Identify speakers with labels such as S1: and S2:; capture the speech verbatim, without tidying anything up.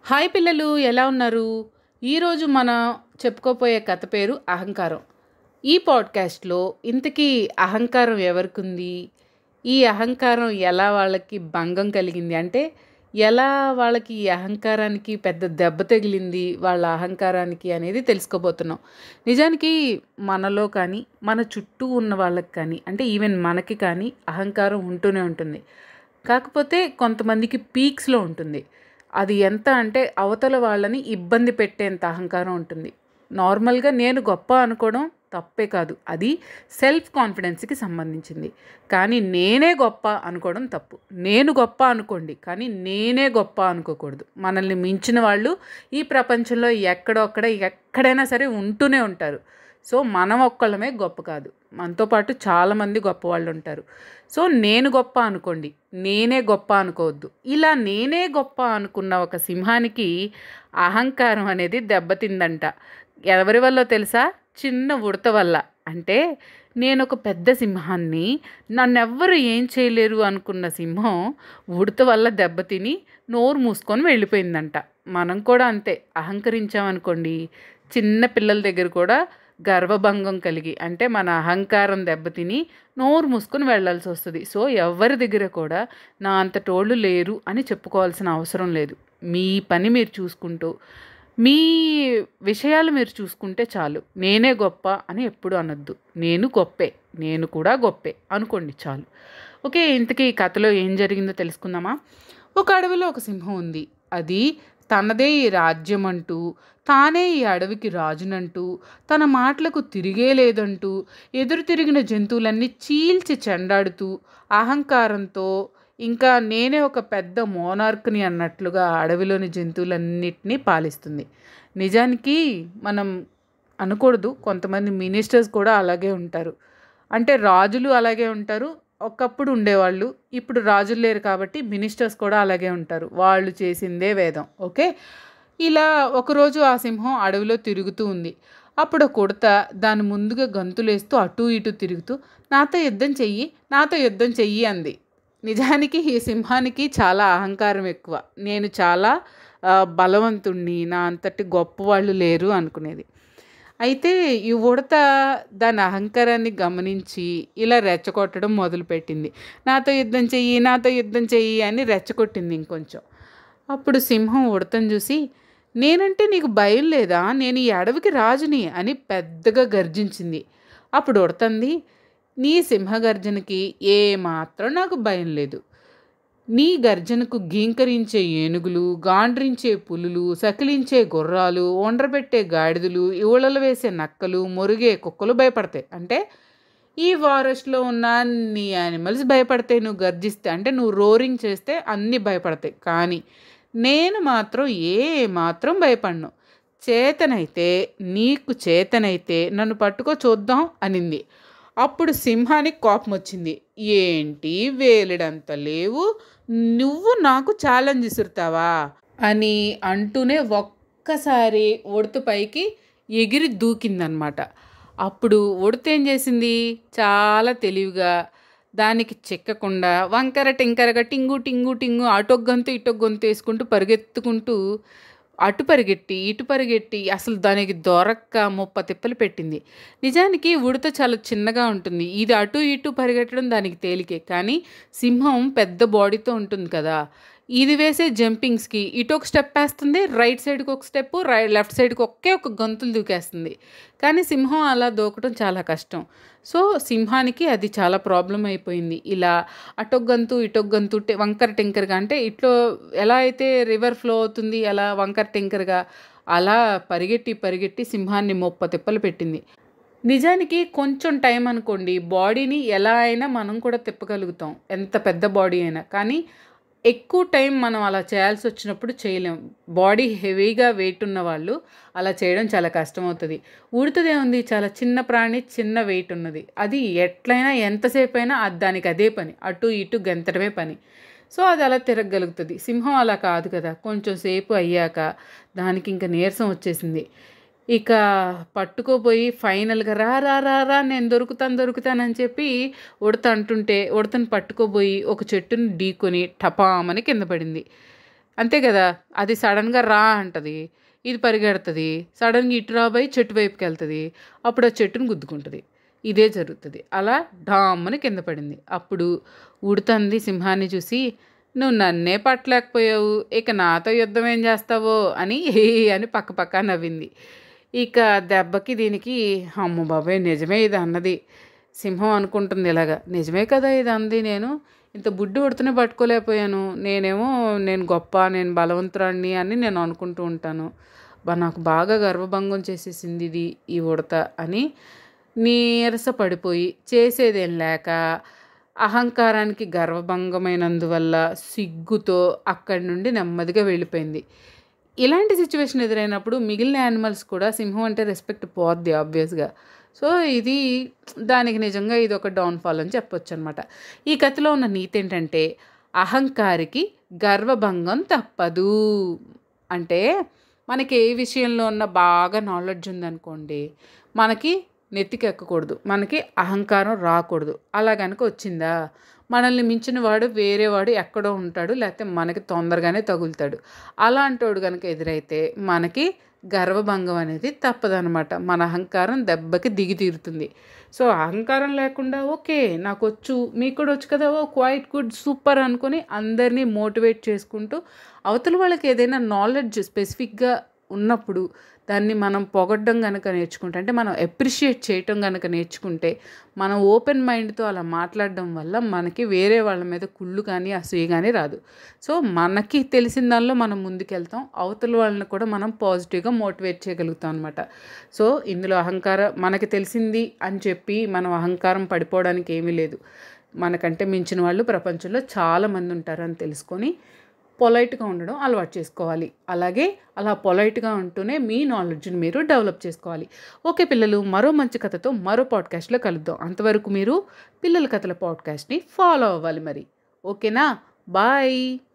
S1: Hi పిల్లలు, ఎలా ఉన్నారు? ఈరోజు మనం చెప్పుకోపోయే కథ పేరు అహంకారం. ఈ పాడ్కాస్ట్లో ఇంతకీ అహంకారం ఎవరికుంది, ఈ అహంకారం ఎలా వాళ్ళకి భంగం కలిగింది, అంటే ఎలా వాళ్ళకి ఈ అహంకారానికి పెద్ద దెబ్బ తగిలింది వాళ్ళ అహంకారానికి అనేది తెలుసుకోబోతున్నాం. నిజానికి మనలో కానీ మన చుట్టూ ఉన్న వాళ్ళకి కానీ, అంటే ఈవెన్ మనకి కానీ అహంకారం ఉంటూనే ఉంటుంది. కాకపోతే కొంతమందికి పీక్స్లో ఉంటుంది. అది ఎంత అంటే అవతల వాళ్ళని ఇబ్బంది పెట్టేంత అహంకారం ఉంటుంది. నార్మల్గా నేను గొప్ప అనుకోవడం తప్పే కాదు, అది సెల్ఫ్ కాన్ఫిడెన్స్కి సంబంధించింది. కానీ నేనే గొప్ప అనుకోవడం తప్పు. నేను గొప్ప అనుకోండి, కానీ నేనే గొప్ప అనుకోకూడదు. మనల్ని మించిన వాళ్ళు ఈ ప్రపంచంలో ఎక్కడొక్కడ ఎక్కడైనా సరే ఉంటూనే ఉంటారు. సో మనం ఒక్కళ్ళమే గొప్ప కాదు, మనతో పాటు చాలామంది గొప్ప వాళ్ళు ఉంటారు. సో నేను గొప్ప అనుకోండి, నేనే గొప్ప అనుకోవద్దు. ఇలా నేనే గొప్ప అనుకున్న ఒక సింహానికి అహంకారం అనేది దెబ్బతిందంట. ఎవరి వల్ల తెలుసా? చిన్న ఉడత వల్ల. అంటే నేను ఒక పెద్ద సింహాన్ని, నన్నెవ్వరు ఏం చేయలేరు అనుకున్న సింహం ఉడత వల్ల దెబ్బతిని నోరు మూసుకొని వెళ్ళిపోయిందంట. మనం కూడా అంతే, అహంకరించామనుకోండి, చిన్న పిల్లల దగ్గర కూడా గర్వభంగం కలిగి, అంటే మన అహంకారం దెబ్బతిని నోరు మూసుకొని వెళ్ళాల్సి వస్తుంది. సో ఎవరి దగ్గర కూడా నా అంతటోళ్ళు లేరు అని చెప్పుకోవాల్సిన అవసరం లేదు. మీ పని మీరు చూసుకుంటూ, మీ విషయాలు మీరు చూసుకుంటే చాలు. నేనే గొప్ప అని ఎప్పుడు అనొద్దు. నేను గొప్పే, నేను కూడా గొప్పే అనుకోండి చాలు. ఓకే, ఇంతకీ ఈ కథలో ఏం జరిగిందో తెలుసుకుందామా? ఒక అడవిలో ఒక సింహం ఉంది. అది తనదే ఈ రాజ్యం అంటూ, తానే ఈ అడవికి రాజునంటూ, తన మాటలకు తిరిగే లేదంటూ, ఎదురు తిరిగిన జంతువులన్నీ చీల్చి చెండాడుతూ, అహంకారంతో, ఇంకా నేనే ఒక పెద్ద మోనార్క్ని అన్నట్లుగా అడవిలోని జంతువులన్నిటినీ పాలిస్తుంది. నిజానికి మనం అనకూడదు, కొంతమంది మినిస్టర్స్ కూడా అలాగే ఉంటారు. అంటే రాజులు అలాగే ఉంటారు, ఒకప్పుడు ఉండేవాళ్ళు. ఇప్పుడు రాజులు లేరు కాబట్టి మినిస్టర్స్ కూడా అలాగే ఉంటారు. వాళ్ళు చేసిందే వేదం. ఓకే, ఇలా ఒకరోజు ఆ సింహం అడవిలో తిరుగుతూ ఉంది. అప్పుడు ఒక ఉడత దాని ముందుగా గంతులేస్తూ అటూ ఇటూ తిరుగుతూ, నాతో యుద్ధం చెయ్యి, నాతో యుద్ధం చెయ్యి అంది. నిజానికి ఈ సింహానికి చాలా అహంకారం ఎక్కువ. నేను చాలా ఆ, బలవంతుణ్ణి, నా అంతటి గొప్ప వాళ్ళు లేరు అనుకునేది. అయితే ఈ ఉడత దాని అహంకారాన్ని గమనించి ఇలా రెచ్చగొట్టడం మొదలుపెట్టింది. నాతో యుద్ధం చెయ్యి, నాతో యుద్ధం చెయ్యి అని రెచ్చగొట్టింది ఇంకొంచెం. అప్పుడు సింహం ఉడతను చూసి, నేనంటే నీకు భయం లేదా? నేను ఈ అడవికి రాజుని అని పెద్దగా గర్జించింది. అప్పుడు ఉడతంది, నీ సింహగర్జనకి ఏమాత్రం నాకు భయం లేదు. నీ గర్జనకు గీంకరించే ఏనుగులు, గాండ్రించే పులులు, సకిలించే గుర్రాలు, ఒండ్రబెట్టే గాడిదలు, ఇవళలు వేసే నక్కలు, మొరిగే కుక్కలు భయపడతాయి. అంటే ఈ ఫారెస్ట్లో ఉన్న అన్ని యానిమల్స్ భయపడతాయి నువ్వు గర్జిస్తే, అంటే నువ్వు రోరింగ్ చేస్తే అన్నీ భయపడతాయి. కానీ నేను మాత్రం ఏ మాత్రం భయపడను. చేతనైతే, నీకు చేతనైతే నన్ను పట్టుకో చూద్దాం అనింది. అప్పుడు సింహానికి కోపం వచ్చింది. ఏంటి వేలిడంత లేవు, నువ్వు నాకు ఛాలెంజ్ ఇసురుతావా అని అంటూనే ఒక్కసారి ఉడత పైకి ఎగిరి దూకిందనమాట. అప్పుడు ఉడత ఏం చేసింది? చాలా తెలివిగా, దానికి చిక్కకుండా వంకర టింకరగా టింగు టింగు టింగు అటొగ్గంతు ఇటొగ్గంతు వేసుకుంటూ పరిగెత్తుకుంటూ అటు పరిగెట్టి ఇటు పరిగెట్టి అసలు దానికి దొరక్క ముప్ప తిప్పలు పెట్టింది. నిజానికి ఉడత చాలా చిన్నగా ఉంటుంది, ఇది అటు ఇటు పరిగెట్టడం దానికి తేలికే. కానీ సింహం పెద్ద బాడీతో ఉంటుంది కదా, ఇది వేసే జంపింగ్స్కి ఇటు ఒక స్టెప్ వేస్తుంది, రైట్ సైడ్కి ఒక స్టెప్, రై లెఫ్ట్ సైడ్కి ఒకే ఒక గంతులు దూకేస్తుంది. కానీ సింహం అలా దూకడం చాలా కష్టం. సో సింహానికి అది చాలా ప్రాబ్లం అయిపోయింది. ఇలా అటొక గంతు ఇటొక గంతు వంకర టింకర్గా, అంటే ఇట్లో ఎలా అయితే రివర్ ఫ్లో అవుతుంది అలా వంకర టింకర్గా అలా పరిగెట్టి పరిగెట్టి సింహాన్ని ముప్ప తిప్పలు పెట్టింది. నిజానికి కొంచెం టైం అనుకోండి, బాడీని ఎలా అయినా మనం కూడా తిప్పగలుగుతాం, ఎంత పెద్ద బాడీ అయినా. కానీ ఎక్కువ టైం మనం అలా చేయాల్సి వచ్చినప్పుడు చేయలేం. బాడీ హెవీగా వెయిట్ ఉన్న వాళ్ళు అలా చేయడం చాలా కష్టం అవుతుంది. ఉడతదే ఉంది, చాలా చిన్న ప్రాణి, చిన్న వెయిట్ ఉన్నది, అది ఎట్లయినా ఎంతసేపు అయినా అది దానికి అదే పని, అటు ఇటు గెంతడమే పని. సో అది అలా తిరగగలుగుతుంది. సింహం అలా కాదు కదా, కొంచెం సేపు అయ్యాక దానికి ఇంకా నీరసం వచ్చేసింది. ఇక పట్టుకోపోయి ఫైనల్గా రా రా రా రా నేను దొరుకుతాను దొరుకుతానని చెప్పి ఉడత అంటుంటే ఉడతను పట్టుకోబోయి ఒక చెట్టుని ఢీకొని టపామని కింద పడింది. అంతే కదా! అది సడెన్‌గా రా అంటది. ఇది పరిగెడతది. సడెన్‌గా ఇటు రాబోయి చెట్టు వైపుకి వెళ్తది. అప్పుడు ఆ చెట్టుని గుద్దుకుంటది. ఇదే జరుగుతది. అలా ఢామ్మని కింద పడింది. అప్పుడు ఉడుతంది సింహాన్ని చూసి, "నువ్వు నన్నే పట్టలేకపోయావు. ఇక నాతో యుద్ధం ఏం చేస్తావో" అని హే అని పక్క పక్క నవ్వింది. ఇక దెబ్బకి దీనికి అమ్మ బాబోయ్! నిజమే ఇది అన్నది. సింహం అనుకుంటుంది ఇలాగ. నిజమే కదా ఇది అంది నేను. ఇంత బుడ్డి ఉడతనే పట్టుకోలేకపోయాను. నేనేమో నేను గొప్ప, నేను బలవంతురాడిని అని నేను అనుకుంటూ ఉంటాను. అబ్బా! నాకు బాగా గర్వభంగం చేసేసింది ఇది ఈ ఉడత అని నీరస పడిపోయి చేసేదేం లేక అహంకారానికి గర్వభంగమైనందువల్ల సిగ్గుతో అక్కడి నుండి నెమ్మదిగా వెళ్ళిపోయింది. ఇలాంటి సిచ్యువేషన్ ఎదురైనప్పుడు మిగిలిన యానిమల్స్ కూడా సింహం అంటే రెస్పెక్ట్ పోద్ది ఆబ్వియస్‌గా. సో, ఇది దానికి నిజంగా ఇదొక డౌన్‌ఫాల్ అని చెప్పొచ్చనమాట. ఈ కథలో ఉన్న నీతేంటంటే, అహంకారికి గర్వభంగం తప్పదు. అంటే మనకి ఏ విషయంలో ఉన్న బాగా నాలెడ్జ్ ఉందనుకోండి, మనకి నెత్తికెక్కకూడదు. మనకి అహంకారం రాకూడదు. అలా గనక వచ్చిందా, మనల్ని మించిన వాడు వేరే వాడు ఎక్కడో ఉంటాడు. లేకపోతే మనకి తొందరగానే తగులుతాడు. అలాంటోడు గనక ఎదురైతే మనకి గర్వభంగం అనేది తప్పదనమాట. మన అహంకారం దెబ్బకి దిగి తీరుతుంది. సో, అహంకారం లేకుండా ఓకే. నాకొచ్చు, మీకు కూడా వచ్చు కదా! ఓహ్! క్వైట్ గుడ్, సూపర్ అనుకోని అందరినీ మోటివేట్ చేసుకుంటూ అవతల వాళ్ళకి ఏదైనా నాలెడ్జ్ స్పెసిఫిక్‌గా ఉన్నప్పుడు దాన్ని మనం పొగడ్డం గనక నేర్చుకుంటే, అంటే మనం అప్రిషియేట్ చేయటం గనక నేర్చుకుంటే, మనం ఓపెన్ మైండ్‌తో అలా మాట్లాడడం వల్ల మనకి వేరే వాళ్ళ మీద కుళ్ళు కానీ, అసూయ గానీ రాదు. సో, మనకి తెలిసిన దానిలో మనం ముందుకెళ్తాం. అవతల వాళ్ళని కూడా మనం పాజిటివ్‌గా మోటివేట్ చేయగలుగుతాం అనమాట. సో, ఇందులో అహంకారం మనకి తెలిసింది అని చెప్పి మనం అహంకారం పడిపోవడానికి ఏమీ లేదు. మనకంటే మించిన వాళ్ళు ప్రపంచంలో చాలామంది ఉంటారని తెలుసుకొని పొలైట్‌గా ఉండడం అలవాటు చేసుకోవాలి. అలాగే అలా పొలైట్‌గా ఉంటూనే మీ నాలెడ్జ్‌ని మీరు డెవలప్ చేసుకోవాలి. ఓకే పిల్లలు, మరో మంచి కథతో మరో పాడ్‌కాస్ట్‌లో కలుద్దాం. అంతవరకు మీరు పిల్లల కథల పాడ్‌కాస్ట్‌ని ఫాలో అవ్వాలి మరి. ఓకేనా? బాయ్.